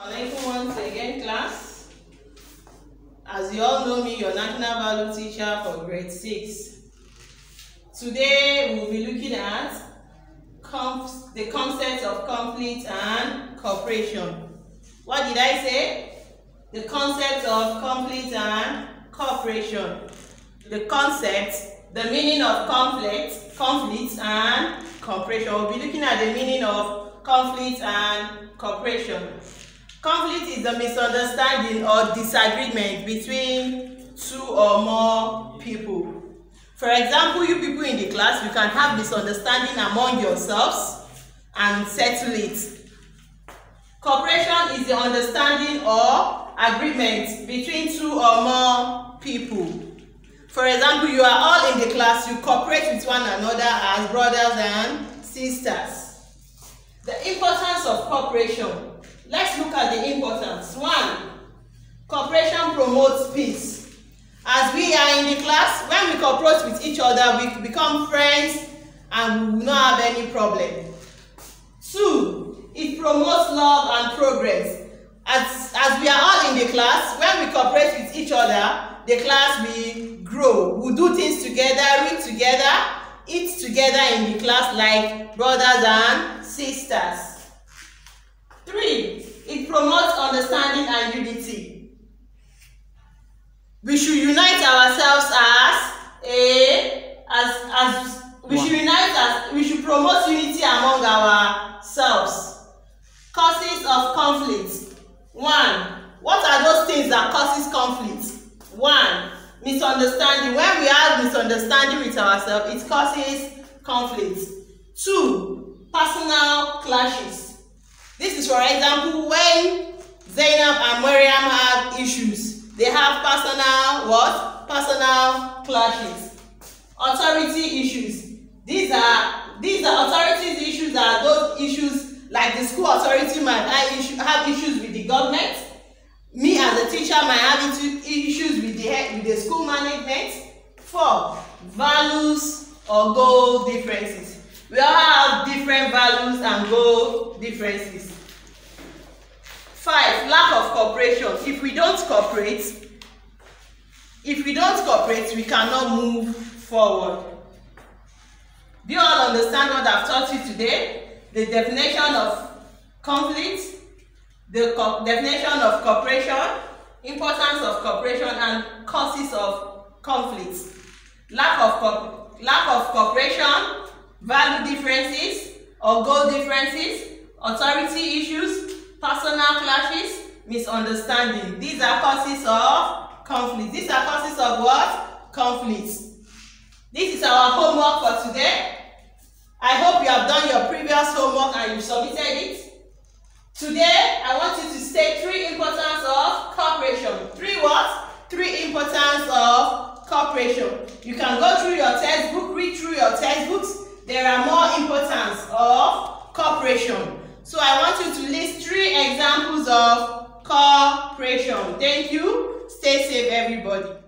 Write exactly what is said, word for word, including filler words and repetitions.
Alaikum once again, class. As you all know me, your national value teacher for grade six. Today we'll be looking at the concept of conflict and cooperation. What did I say? The concept of conflict and cooperation. The concept, the meaning of conflict, conflict and cooperation. We'll be looking at the meaning of conflict and cooperation. Conflict is a misunderstanding or disagreement between two or more people. For example, you people in the class, you can have misunderstanding among yourselves and settle it. Cooperation is the understanding or agreement between two or more people. For example, you are all in the class, you cooperate with one another as brothers and sisters. The importance of cooperation. Let's look at the importance. One, cooperation promotes peace. As we are in the class, when we cooperate with each other, we become friends and we will not have any problem. Two, it promotes love and progress. As, as we are all in the class, when we cooperate with each other, the class will grow. We do things together, read together, eat together in the class like brothers and sisters. Three, it promotes understanding and unity. We should unite ourselves as a as as we should unite as we should promote unity among ourselves. Causes of conflict. One, what are those things that causes conflict? One, misunderstanding. When we have misunderstanding with ourselves, it causes conflict. Two, personal clashes. This is, for example, when Zainab and Mariam have issues. They have personal what? Personal clashes. Authority issues. These are these are authority issues are those issues like the school authority might have, issue, have issues with the government. Me as a teacher might have issues with the with the school management. Four, values or goal differences. We all have different values and goal differences. Five, lack of cooperation. If we don't cooperate, if we don't cooperate, we cannot move forward. Do you all understand what I've taught you today? The definition of conflict, the co definition of cooperation, importance of cooperation, and causes of conflict. Lack of co lack of cooperation, value differences or goal differences, authority issues, personal clashes, misunderstanding. These are causes of conflict. These are causes of what? Conflicts. This is our homework for today. I hope you have done your previous homework and you submitted it. Today, I want you to state three importance of cooperation. Three what? Three importance of cooperation. You can go through your textbook, read through your textbooks. There are more importance of cooperation. So I want you to list three examples of cooperation. Thank you. Stay safe, everybody.